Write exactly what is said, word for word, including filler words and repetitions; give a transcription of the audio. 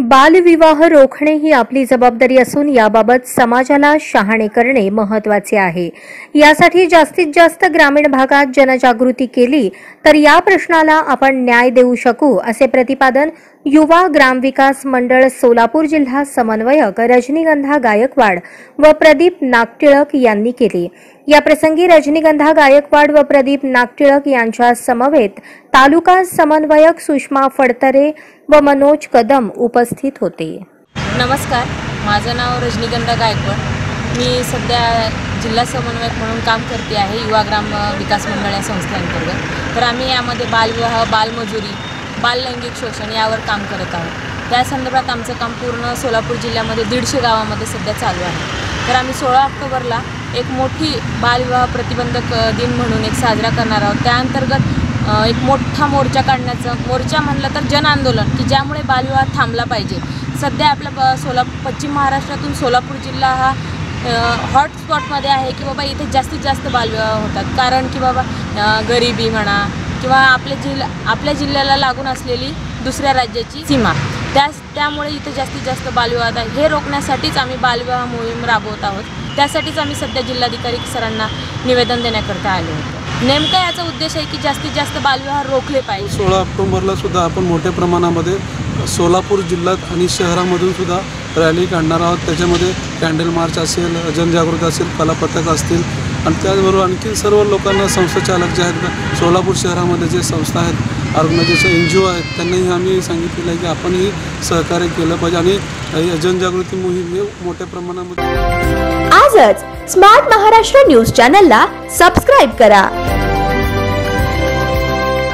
बालविवाह रोखणे ही आपली जबाबदारी असून याबाबत समाजाला शहाणे करणे महत्त्वाचे आहे। यासाठी जास्तीत जास्त ग्रामीण भागात जनजागृती केली तर या प्रश्नाला आपण न्याय देऊ शकू, असे प्रतिपादन युवा ग्रामविकास मंडळ सोलापूर जिल्हा समन्वयक रजनीगंधा गायकवाड व प्रदीप नागटिळक यांनी केले। या प्रसंगी रजनीगंधा गायकवाड व प्रदीप नागटिळक यांच्या समवेत तालुका समन्वयक सुषमा फडतरे व मनोज कदम उपस्थित होते। नमस्कार, माझं नाव रजनीगंधा गायकवाड। मी सध्या जिल्हा समन्वयक म्हणून काम करते आहे युवा ग्राम विकास मंडळ या संस्थेअंतर्गत। तर आम्ही यामध्ये बालविवाह, बालमजुरी, बाल लैंगिक शोषण यावर काम करत आहोत। त्या संदर्भात आमचं काम पूर्ण सोलापूर जिल्ह्यामध्ये दीडशे गावामध्ये सध्या चालू आहे। तर आम्ही सोळा ऑक्टोबरला एक मोठी बालविवाह प्रतिबंधक दिन म्हणून एक साजरा करणार आहोत। त्या अंतर्गत एक मोठा मोर्चा काढण्याचं, मोर्चा म्हणलं तर जन आंदोलन की ज्यामुळे बालविवाह थांबला पाहिजे। सध्या आपल्या सोलापूर पश्चिम महाराष्ट्रातून सोलापूर जिल्हा हा हॉटस्पॉटमध्ये आहे की बाबा इथे जास्तीत जास्त बालविवाह होतात। कारण की बाबा गरिबी म्हणा किंवा आपल्या जिल्हा आपल्या जिल्ह्याला लागून असलेली दुसऱ्या राज्याची सीमा, त्या त्यामुळे इथे जास्तीत जास्त बालविवाह आहे। हे रोखण्यासाठीच आम्ही बालविवाह मोहीम राबवत आहोत। त्यासाठीच आम्ही सध्या जिल्हाधिकारी सरांना निवेदन देण्याकरता आलो होतो। नेमका याचा उद्देश आहे की जास्तीत जास्त बालविवाह रोखले पाहिजे। सोळा ऑक्टोबरला सुद्धा आपण मोठ्या प्रमाणामध्ये सोलापूर जिल्ह्यात आणि शहरामधून सुद्धा रॅली काढणार आहोत। त्याच्यामध्ये कॅन्डल मार्च असेल, जनजागृती असेल, कलापथक असतील आणि त्याचबरोबर आणखी सर्व लोकांना संस्थाचालक जे आहेत सोलापूर शहरामध्ये जे संस्था आहेत, ऑर्गनायझेशन, एन जी ओ आहेत, त्यांनाही आम्ही सांगितलेलं आहे की आपणही सहकार्य केलं पाहिजे आणि जनजागृती मोहीम हे मोठ्या प्रमाणामध्ये। आजच स्मार्ट महाराष्ट्र न्यूज चॅनलला सबस्क्राईब करा।